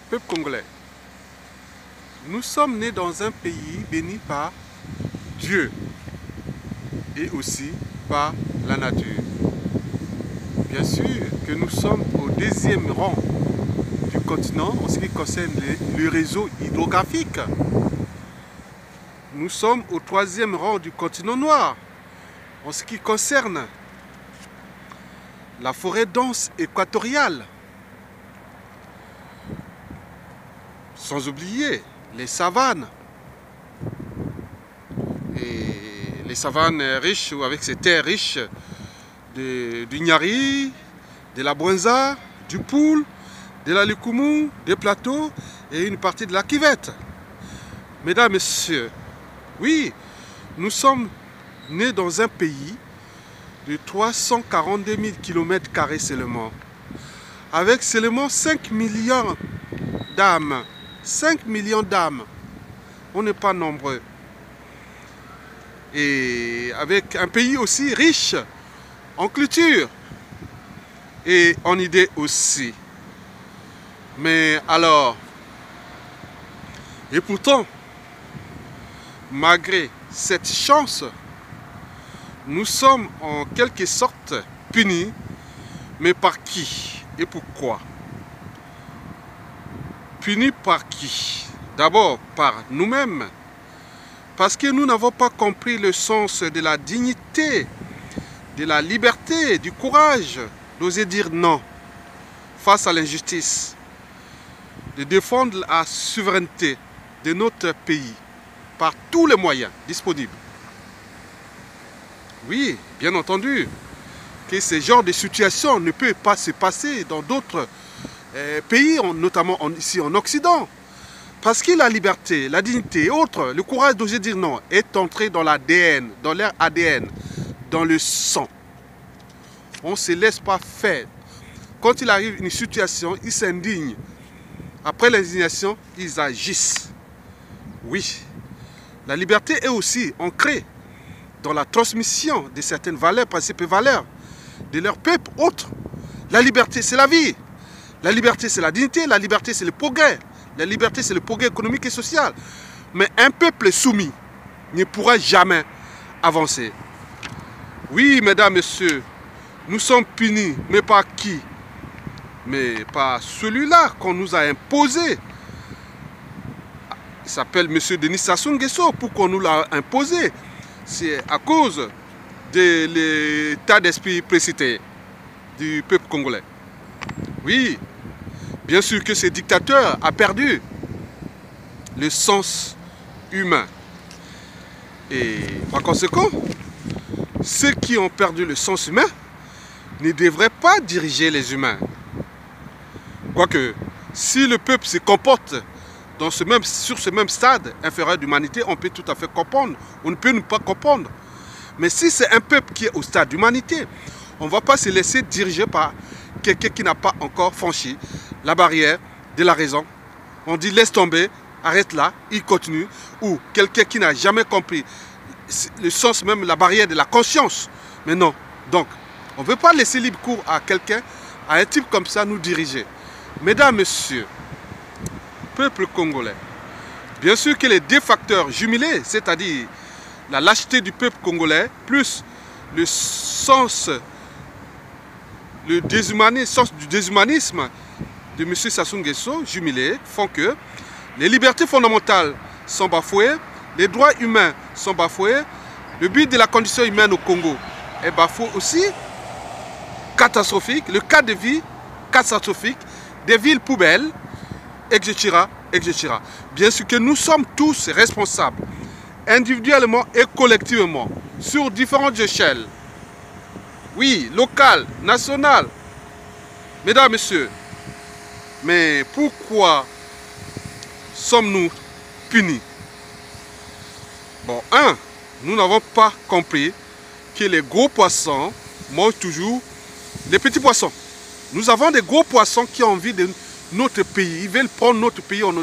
Peuple congolais, nous sommes nés dans un pays béni par Dieu et aussi par la nature. Bien sûr que nous sommes au deuxième rang du continent en ce qui concerne le réseau hydrographique. Nous sommes au troisième rang du continent noir en ce qui concerne la forêt dense équatoriale. Sans oublier les savanes. Et les savanes riches ou avec ces terres riches du Nyari, de la Bouenza, du Poul, de la Likoumou, des plateaux et une partie de la Kivette. Mesdames, Messieurs, oui, nous sommes nés dans un pays de 342 000 km² seulement, avec seulement 5 millions d'âmes. 5 millions d'âmes. On n'est pas nombreux. Et avec un pays aussi riche en culture et en idées aussi. Mais alors, et pourtant, malgré cette chance, nous sommes en quelque sorte punis. Mais par qui et pourquoi? Punis par qui? D'abord par nous-mêmes, parce que nous n'avons pas compris le sens de la dignité, de la liberté, du courage d'oser dire non face à l'injustice, de défendre la souveraineté de notre pays par tous les moyens disponibles. Oui, bien entendu, que ce genre de situation ne peut pas se passer dans d'autres pays, notamment ici en Occident. Parce que la liberté, la dignité et autres, le courage d'oser dire non est entré dans l'ADN, dans leur ADN, dans le sang. On ne se laisse pas faire. Quand il arrive une situation, ils s'indignent. Après l'indignation, ils agissent. Oui, la liberté est aussi ancrée dans la transmission de certaines valeurs, principes et valeurs de leur peuple autre. La liberté, c'est la vie. La liberté, c'est la dignité. La liberté, c'est le progrès. La liberté, c'est le progrès économique et social. Mais un peuple soumis ne pourra jamais avancer. Oui, mesdames, messieurs, nous sommes punis, mais par qui? Mais par celui-là qu'on nous a imposé. Il s'appelle M. Denis Sassou Nguesso. Pourquoi on nous l'a imposé? C'est à cause de l'état d'esprit précité du peuple congolais. Oui, bien sûr que ce dictateur a perdu le sens humain. Et par conséquent, ceux qui ont perdu le sens humain ne devraient pas diriger les humains. Quoique, si le peuple se comporte sur ce même stade inférieur d'humanité, on peut tout à fait comprendre. On ne peut ne pas comprendre. Mais si c'est un peuple qui est au stade d'humanité, on ne va pas se laisser diriger par quelqu'un qui n'a pas encore franchi la barrière de la raison. On dit laisse tomber, arrête là, il continue. Ou quelqu'un qui n'a jamais compris le sens même, la barrière de la conscience. Mais non. Donc, on ne veut pas laisser libre cours à quelqu'un, à un type comme ça nous diriger. Mesdames, Messieurs, peuple congolais, bien sûr que les deux facteurs jumelés, c'est-à-dire la lâcheté du peuple congolais, plus le sens du déshumanisme de M. Sassou Nguesso, jumelés, font que les libertés fondamentales sont bafouées, les droits humains sont bafoués, le but de la condition humaine au Congo est bafoué aussi, catastrophique, le cadre de vie catastrophique, des villes poubelles, etc., etc. Bien sûr que nous sommes tous responsables, individuellement et collectivement, sur différentes échelles. Oui, locales, nationales. Mesdames, Messieurs, mais pourquoi sommes-nous punis? Bon, nous n'avons pas compris que les gros poissons mangent toujours les petits poissons. Nous avons des gros poissons qui ont envie de notre pays. Ils veulent prendre notre pays en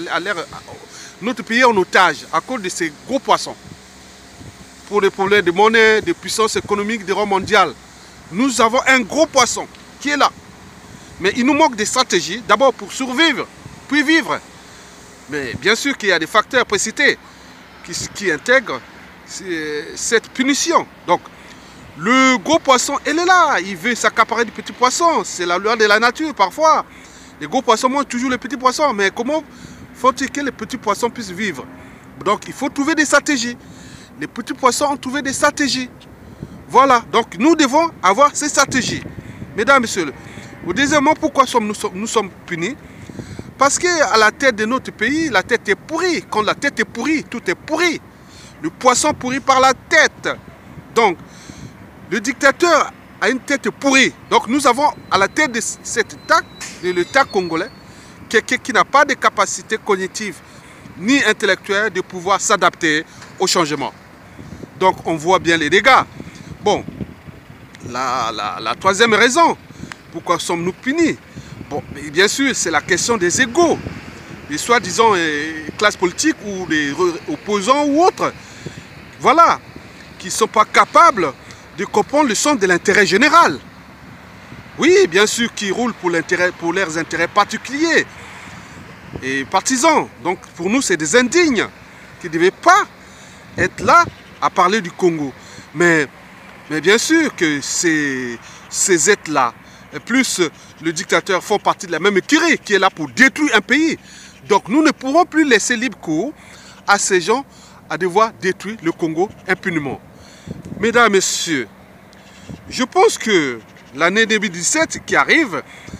otage, à cause de ces gros poissons. Pour des problèmes de monnaie, de puissance économique, de rang mondial. Nous avons un gros poisson qui est là. Mais il nous manque des stratégies, d'abord pour survivre. puis vivre. Mais bien sûr qu'il y a des facteurs précités qui intègrent cette punition. Donc, le gros poisson, il est là. Il veut s'accaparer du petit poisson. C'est la loi de la nature parfois. Les gros poissons mangent toujours les petits poissons. Mais comment faut-il que les petits poissons puissent vivre? Donc, il faut trouver des stratégies. Les petits poissons ont trouvé des stratégies. Voilà. Donc, nous devons avoir ces stratégies. Mesdames, Messieurs, deuxièmement, pourquoi nous sommes punis? Parce qu'à la tête de notre pays, la tête est pourrie. Quand la tête est pourrie, tout est pourri. Le poisson pourri par la tête. Donc, le dictateur a une tête pourrie. Donc, nous avons à la tête de cet État, de l'État congolais, quelqu'un qui n'a pas de capacité cognitive ni intellectuelle de pouvoir s'adapter au changement. Donc, on voit bien les dégâts. Bon, la troisième raison, pourquoi sommes-nous punis? Bon, bien sûr, c'est la question des égos, des soi-disant classes politiques ou des opposants ou autres. Voilà, qui ne sont pas capables de comprendre le sens de l'intérêt général. Oui, bien sûr, qui roulent pour leurs intérêts particuliers et partisans. Donc, pour nous, c'est des indignes qui ne devaient pas être là à parler du Congo. Mais bien sûr que ces êtres-là, plus le dictateur, font partie de la même écurie qui est là pour détruire un pays. Donc nous ne pourrons plus laisser libre cours à ces gens à devoir détruire le Congo impunément. Mesdames, Messieurs, je pense que l'année 2017 qui arrive,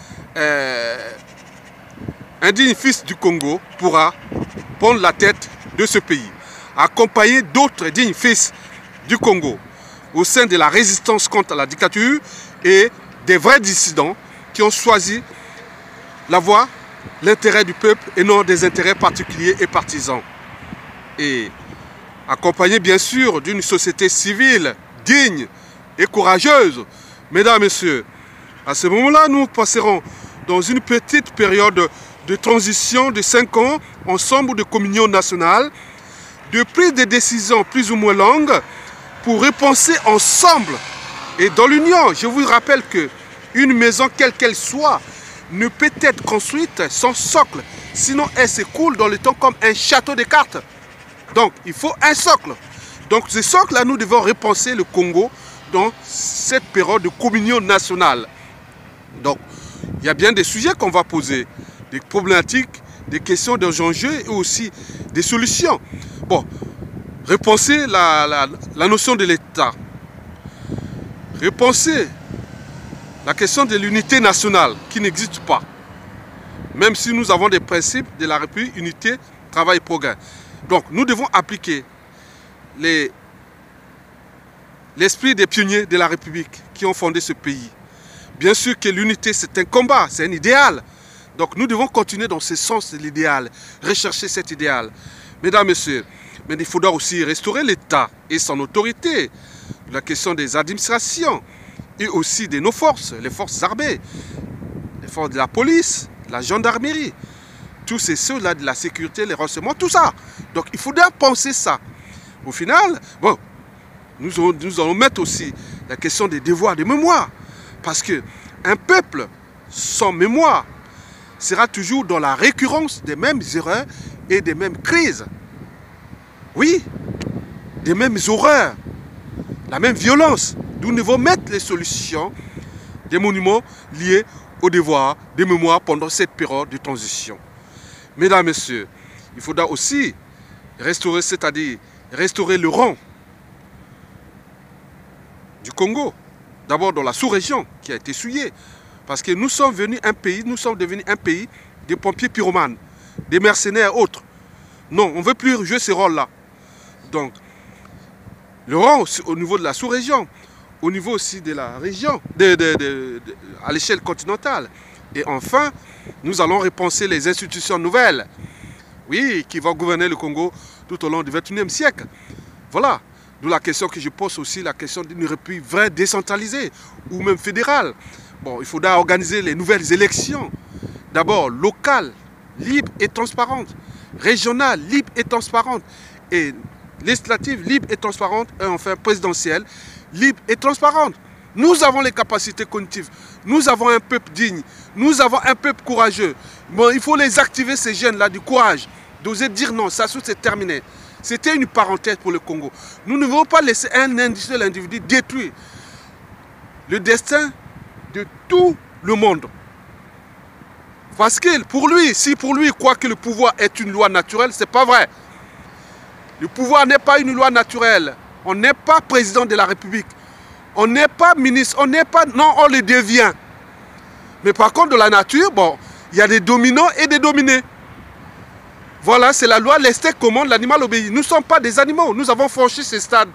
un digne fils du Congo pourra prendre la tête de ce pays, accompagné d'autres dignes fils du Congo au sein de la résistance contre la dictature et des vrais dissidents qui ont choisi la voie, l'intérêt du peuple et non des intérêts particuliers et partisans. Et accompagné bien sûr d'une société civile digne et courageuse. Mesdames, Messieurs, à ce moment-là, nous passerons dans une petite période de transition de 5 ans, ensemble de communion nationale, de prise de décisions plus ou moins longues pour repenser ensemble. Et dans l'union, je vous rappelle qu'une maison, quelle qu'elle soit, ne peut être construite sans socle. Sinon, elle s'écoule dans le temps comme un château de cartes. Donc, il faut un socle. Donc, ce socle-là, nous devons repenser le Congo dans cette période de communion nationale. Donc, il y a bien des sujets qu'on va poser, des problématiques, des questions, des enjeux et aussi des solutions. Bon, repenser la notion de l'État. Repenser la question de l'unité nationale qui n'existe pas. Même si nous avons des principes de la République, unité, travail, progrès. Donc nous devons appliquer l'esprit des pionniers de la République qui ont fondé ce pays. Bien sûr que l'unité c'est un combat, c'est un idéal. Donc nous devons continuer dans ce sens de l'idéal, rechercher cet idéal. Mesdames, Messieurs, mais il faudra aussi restaurer l'État et son autorité. La question des administrations et aussi de nos forces, les forces armées, les forces de la police, la gendarmerie, tous ceux-là de la sécurité, les renseignements, tout ça. Donc il faudra penser ça. Au final, bon, nous allons mettre aussi la question des devoirs de mémoire. Parce qu'un peuple sans mémoire sera toujours dans la récurrence des mêmes erreurs et des mêmes crises. Oui, des mêmes horreurs. La même violence. Nous devons mettre les solutions des monuments liés au devoir de mémoire pendant cette période de transition. Mesdames, Messieurs, il faudra aussi restaurer, c'est-à-dire restaurer le rang du Congo. D'abord dans la sous-région qui a été souillée. Parce que nous sommes devenus un pays de pompiers pyromanes, des mercenaires autres. Non, on ne veut plus jouer ce rôle-là. Donc, le rang au niveau de la sous-région, au niveau aussi de la région, à l'échelle continentale. Et enfin, nous allons repenser les institutions nouvelles, oui, qui vont gouverner le Congo tout au long du XXIe siècle. Voilà, d'où la question que je pose aussi, la question d'une république vraie décentralisée ou même fédérale. Bon, il faudra organiser les nouvelles élections, d'abord locales, libres et transparentes, régionales, libres et transparentes, et législatives, libres et transparentes, et enfin présidentielles, libres et transparentes. Nous avons les capacités cognitives, Nous avons un peuple digne, nous avons un peuple courageux. Bon, il faut les activer, ces jeunes-là, du courage, d'oser dire non, ça c'est terminé. C'était une parenthèse pour le Congo. Nous ne voulons pas laisser un individu détruire le destin de tout le monde. Parce que pour lui, si pour lui il croit que le pouvoir est une loi naturelle, ce n'est pas vrai. Le pouvoir n'est pas une loi naturelle. On n'est pas président de la République. On n'est pas ministre. On n'est pas... Non, on le devient. Mais par contre, de la nature, bon, il y a des dominants et des dominés. Voilà, c'est la loi. L'instinct commande, l'animal obéit. Nous ne sommes pas des animaux. Nous avons franchi ce stade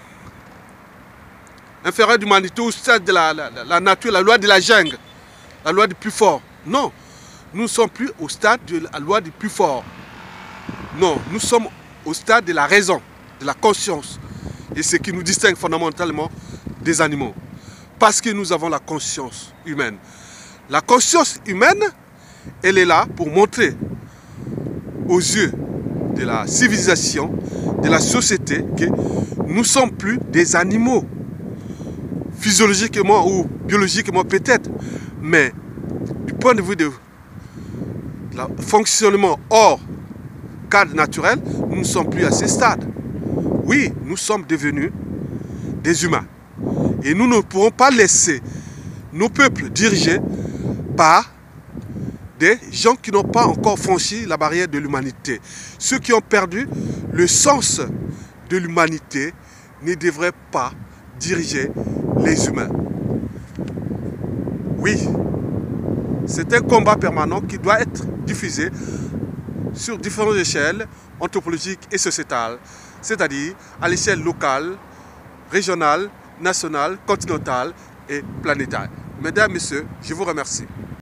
inférieur d'humanité, au stade de la nature, la loi de la jungle, la loi du plus fort. Non, nous ne sommes plus au stade de la loi du plus fort. Non, nous sommes au stade de la raison, de la conscience. Et ce qui nous distingue fondamentalement des animaux. Parce que nous avons la conscience humaine. La conscience humaine, elle est là pour montrer aux yeux de la civilisation, de la société, que nous ne sommes plus des animaux. Physiologiquement ou biologiquement peut-être. Mais du point de vue de fonctionnement hors cadre naturel, nous ne sommes plus à ce stade. Oui, nous sommes devenus des humains. Et nous ne pourrons pas laisser nos peuples dirigés par des gens qui n'ont pas encore franchi la barrière de l'humanité. Ceux qui ont perdu le sens de l'humanité ne devraient pas diriger les humains. Oui, c'est un combat permanent qui doit être diffusé sur différentes échelles anthropologiques et sociétales, c'est-à-dire à l'échelle locale, régionale, nationale, continentale et planétaire. Mesdames, Messieurs, je vous remercie.